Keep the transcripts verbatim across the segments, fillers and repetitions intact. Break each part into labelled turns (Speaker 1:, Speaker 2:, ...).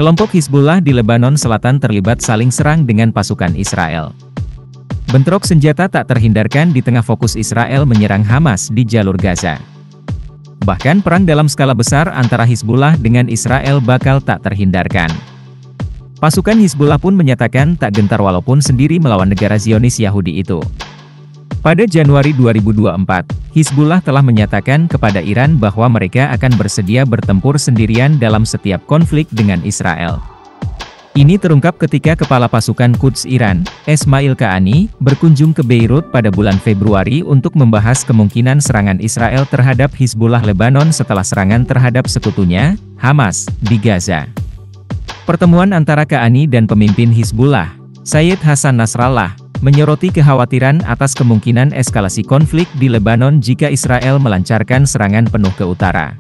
Speaker 1: Kelompok Hizbullah di Lebanon Selatan terlibat saling serang dengan pasukan Israel. Bentrok senjata tak terhindarkan di tengah fokus Israel menyerang Hamas di jalur Gaza. Bahkan perang dalam skala besar antara Hizbullah dengan Israel bakal tak terhindarkan. Pasukan Hizbullah pun menyatakan tak gentar walaupun sendiri melawan negara Zionis Yahudi itu. Pada Januari dua ribu dua puluh empat, Hizbullah telah menyatakan kepada Iran bahwa mereka akan bersedia bertempur sendirian dalam setiap konflik dengan Israel. Ini terungkap ketika Kepala Pasukan Quds Iran, Esmail Qaani, berkunjung ke Beirut pada bulan Februari untuk membahas kemungkinan serangan Israel terhadap Hizbullah Lebanon setelah serangan terhadap sekutunya, Hamas, di Gaza. Pertemuan antara Qaani dan pemimpin Hizbullah, Sayyid Hasan Nasrallah, menyoroti kekhawatiran atas kemungkinan eskalasi konflik di Lebanon jika Israel melancarkan serangan penuh ke utara.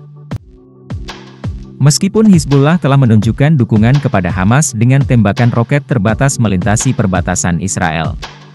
Speaker 1: Meskipun Hizbullah telah menunjukkan dukungan kepada Hamas dengan tembakan roket terbatas melintasi perbatasan Israel.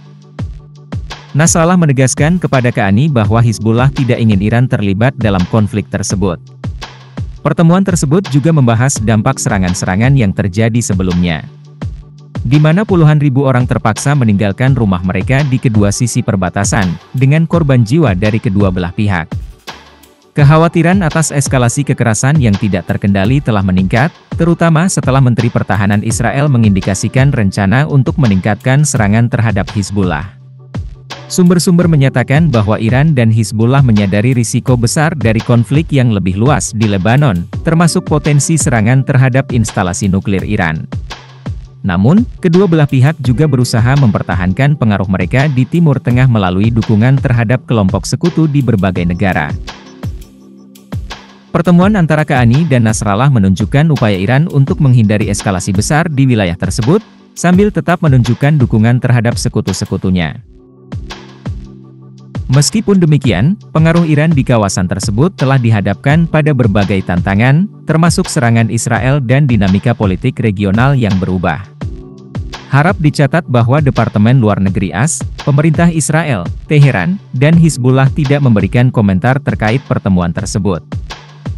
Speaker 1: Nasrallah menegaskan kepada Qaani bahwa Hizbullah tidak ingin Iran terlibat dalam konflik tersebut. Pertemuan tersebut juga membahas dampak serangan-serangan yang terjadi sebelumnya, di mana puluhan ribu orang terpaksa meninggalkan rumah mereka di kedua sisi perbatasan, dengan korban jiwa dari kedua belah pihak. Kekhawatiran atas eskalasi kekerasan yang tidak terkendali telah meningkat, terutama setelah Menteri Pertahanan Israel mengindikasikan rencana untuk meningkatkan serangan terhadap Hizbullah. Sumber-sumber menyatakan bahwa Iran dan Hizbullah menyadari risiko besar dari konflik yang lebih luas di Lebanon, termasuk potensi serangan terhadap instalasi nuklir Iran. Namun, kedua belah pihak juga berusaha mempertahankan pengaruh mereka di Timur Tengah melalui dukungan terhadap kelompok sekutu di berbagai negara. Pertemuan antara Qaani dan Nasrallah menunjukkan upaya Iran untuk menghindari eskalasi besar di wilayah tersebut, sambil tetap menunjukkan dukungan terhadap sekutu-sekutunya. Meskipun demikian, pengaruh Iran di kawasan tersebut telah dihadapkan pada berbagai tantangan, termasuk serangan Israel dan dinamika politik regional yang berubah. Harap dicatat bahwa Departemen Luar Negeri A S, pemerintah Israel, Teheran, dan Hizbullah tidak memberikan komentar terkait pertemuan tersebut.